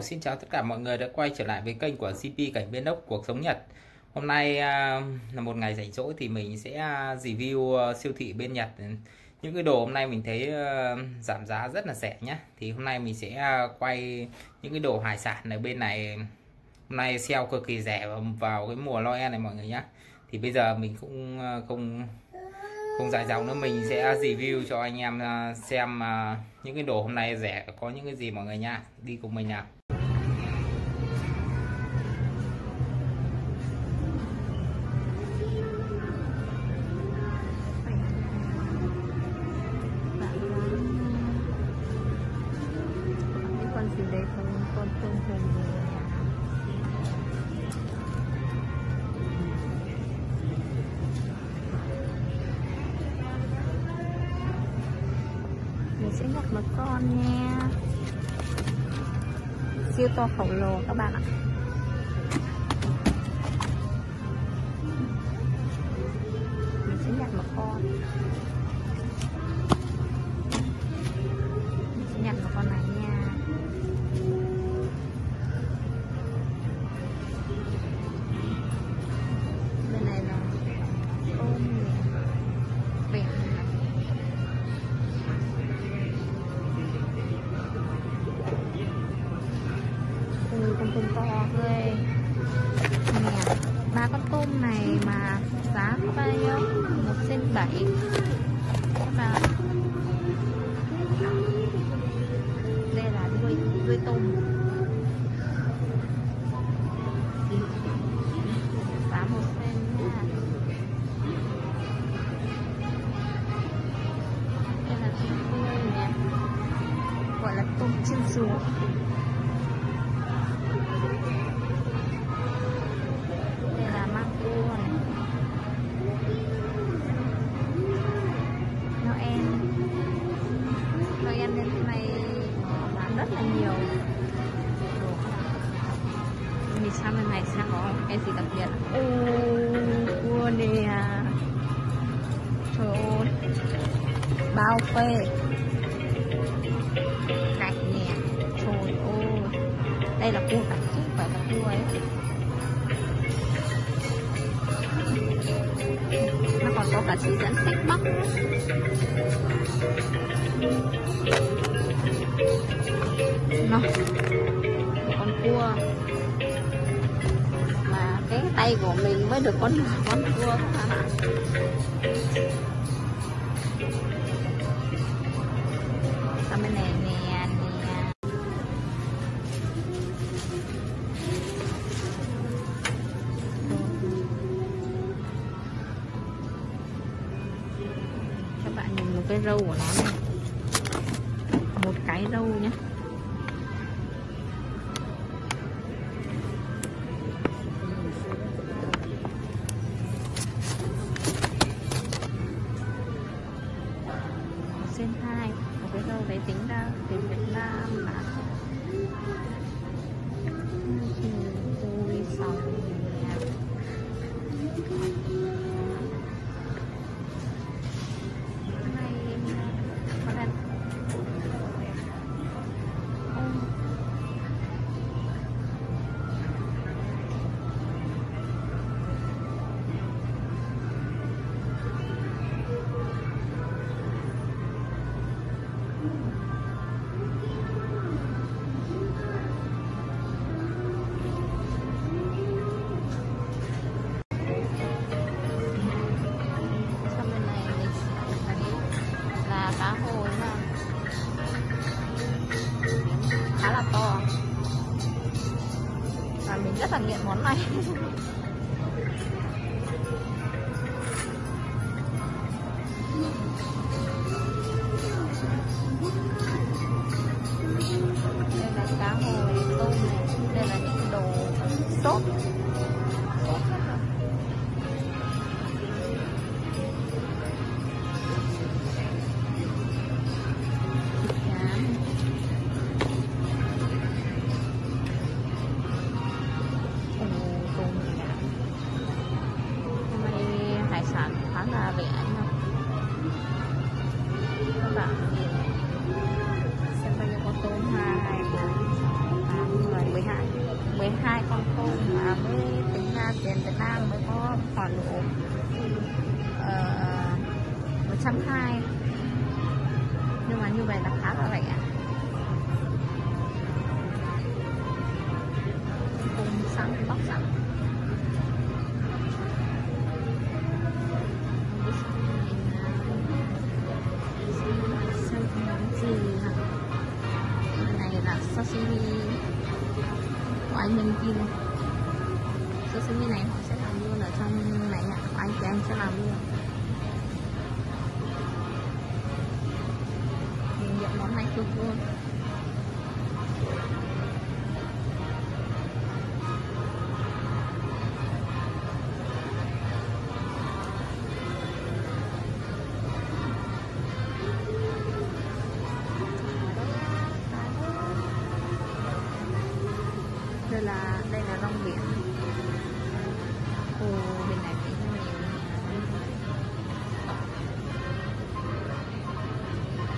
xin chào tất cả mọi người đã quay trở lại với kênh của CP Cảnh Bên Ốc Cuộc Sống Nhật. Hôm nay là một ngày rảnh rỗi thì mình sẽ review siêu thị bên Nhật. Những cái đồ hôm nay mình thấy giảm giá rất là rẻ nhé. Thì hôm nay mình sẽ quay những cái đồ hải sản ở bên này. Hôm nay sale cực kỳ rẻ vào cái mùa Noel này mọi người nhé. Thì bây giờ mình cũng không dài dòng nữa, mình sẽ review cho anh em xem những cái đồ hôm nay rẻ có những cái gì mọi người nha. Đi cùng mình nào. Con gì đấy, con tôm hùm mình sẽ nhặt một con nha, siêu to khổng lồ các bạn ạ. Mình sẽ nhặt một con, mình sẽ nhặt một con này nha. Bên này là tôm vẹn này. Con tôm to ghê nè. 3 con tôm này mà giá có bao nhiêu? 1,7 các bạn. Đây là đuôi tôm, giá 1 cent nha. Đây là tôm tươi nè, gọi là tôm chiên rùa. Đây là măng cua này, Noel đến hôm nay bán rất là nhiều. Vì sao bên này sẽ có cái gì đặc biệt? Cua nè, trời ơi, bao phê, gạch nè, trời ơi, đây là cua gạch chứ không phải là cua ấy. Nó còn có cả chỉ dẫn sách Bắc nữa. Nó con cua mà cái tay của mình mới được con cua các bạn ạ. Sau bên này nè, các bạn nhìn một cái râu của nó này, một cái râu nhé. Trên 2 một cái râu đấy tính ra tiền Việt Nam là ui sòng nè. Cá hồi mà khá là to và mình rất là nghiện món này. Đây là cá hồi, tôm này, đây là những đồ sốt. khoảng độ 120, nhưng mà như vậy là khá là rẻ. Cùng sẵn, bóc sẵn. Này là sashimi của anh nhân kim. Sashimi này họ sẽ làm luôn ở trong này ạ, của anh thì anh sẽ làm luôn. Mình nhận món này cực luôn. Đây là rong biển. Hồ bên này thì rất nhiều.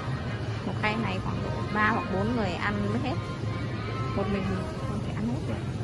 Một khay này khoảng độ 3 hoặc 4 người ăn mới hết. Một mình không thể ăn hết được.